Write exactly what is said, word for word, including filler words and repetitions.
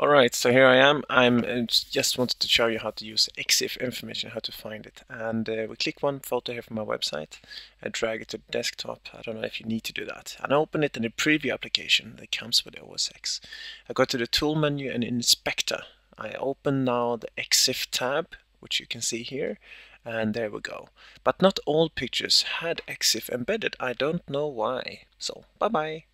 Alright, so here I am. I'm uh, just wanted to show you how to use exif information, how to find it. And uh, we click one photo here from my website, I drag it to the desktop. I don't know if you need to do that. And I open it in the preview application that comes with the O S X. I go to the tool menu and inspector. I open now the exif tab, which you can see here. And there we go. But not all pictures had exif embedded. I don't know why. So, bye bye.